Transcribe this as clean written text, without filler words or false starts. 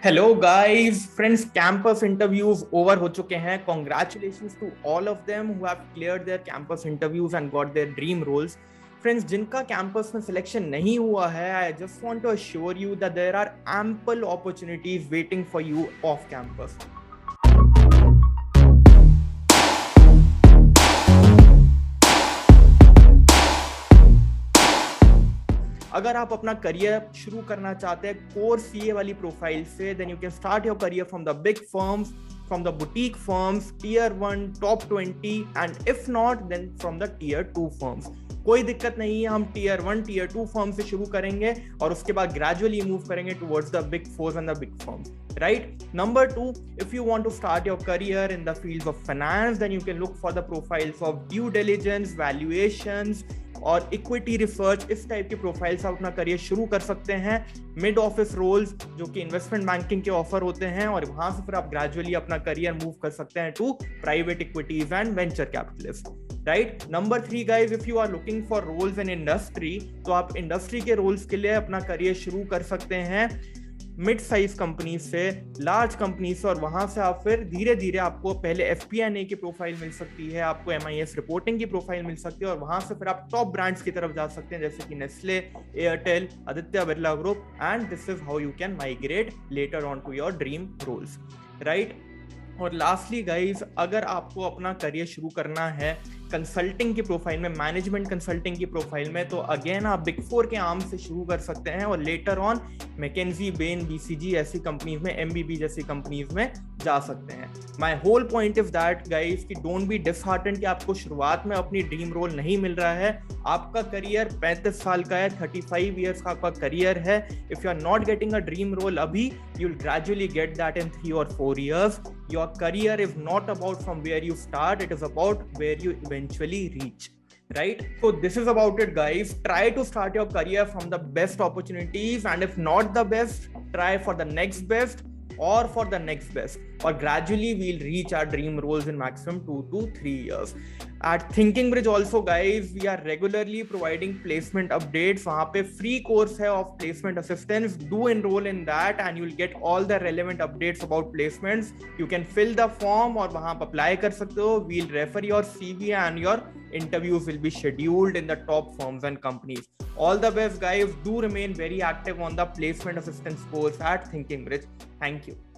Hello guys friends, campus interviews over हो चुके हैं। Congratulations to all of them who have cleared their campus interviews and got their dream roles. Friends, जिनका campus में selection नहीं हुआ है, I just want to assure you that there are ample opportunities waiting for you off campus. अगर आप अपना career शुरू करना चाहते हैं कोर सीए वाली प्रोफाइल से, then you can start your career from the big firms, from the boutique firms, tier 1, top 20, and if not then from the tier 2 firms. कोई दिक्कत नहीं है, हम टियर 1, टियर 2 फर्म से शुरू करेंगे और उसके बाद ग्रेजुअली मूव करेंगे towards the big fours and the big firms, right? Number 2, if you want to start your career in the fields of finance, then you can look for the profiles of due diligence, valuations और equity research. इस type के profile से आप अपना career शुरू कर सकते हैं। मिड ऑफिस रोल्स जो कि इन्वेस्टमेंट बैंकिंग के ऑफर होते हैं, और वहां से फिर आप ग्रेजुअली अपना करियर मूव कर सकते हैं to private equities and venture capitalist, right? Number 3 guys, if you are looking for roles in industry, तो आप इंडस्ट्री के रोल्स के लिए अपना करियर शुरू कर सकते हैं मिड साइज कंपनी से, लार्ज कंपनी से, और वहां से आप फिर धीरे धीरे आपको पहले एफपीएनए की प्रोफाइल मिल सकती है, आपको एमआईएस रिपोर्टिंग की प्रोफाइल मिल सकती है, और वहां से फिर आप टॉप ब्रांड्स की तरफ जा सकते हैं जैसे कि Nestle, Airtel, Aditya Birla group, and this is how you can migrate later on to your dream roles, right? और लास्टली गाइज, अगर आपको अपना करियर शुरू करना है कंसल्टिंग की प्रोफाइल में, मैनेजमेंट कंसल्टिंग की प्रोफाइल में, तो अगेन आप बिग 4 के आर्म से शुरू कर सकते हैं और later on McKinsey, Bain, BCG ऐसी कंपनीज में, एमबीबी जैसी कंपनीज में जा सकते हैं। My whole point is that guys कि डोंट बी डिसहार्टेंड कि आपको शुरुआत में अपनी ड्रीम रोल नहीं मिल रहा है। आपका करियर 35 साल का है, 35 ईयर्स का आपका करियर है। If you are not getting a dream role अभी, you will gradually get that in 3 or 4 years. Your career is not about from where you start, it is about where you eventually reach, right? So this is about it, guys. Try to start your career from the best opportunities, and if not the best, try for the next best or for the next best, or gradually we'll reach our dream roles in maximum 2 to 3 years. At Thinking Bridge also, guys, we are regularly providing placement updates. वहाँ पे free course है of placement assistance. Do enroll in that and you'll get all the relevant updates about placements. You can fill the form और वहाँ आप apply कर सकते हो. We'll refer your CV and your interviews will be scheduled in the top firms and companies. All the best, guys. Do remain very active on the placement assistance course at Thinking Bridge. Thank you.